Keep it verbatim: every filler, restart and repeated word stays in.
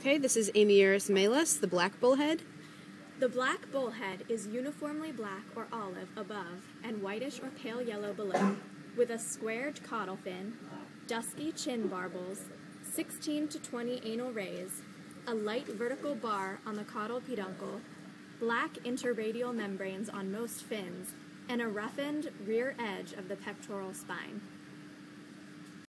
Okay, this is Amieris malus, the black bullhead. The black bullhead is uniformly black or olive above and whitish or pale yellow below, with a squared caudal fin, dusky chin barbels, sixteen to twenty anal rays, a light vertical bar on the caudal peduncle, black interradial membranes on most fins, and a roughened rear edge of the pectoral spine.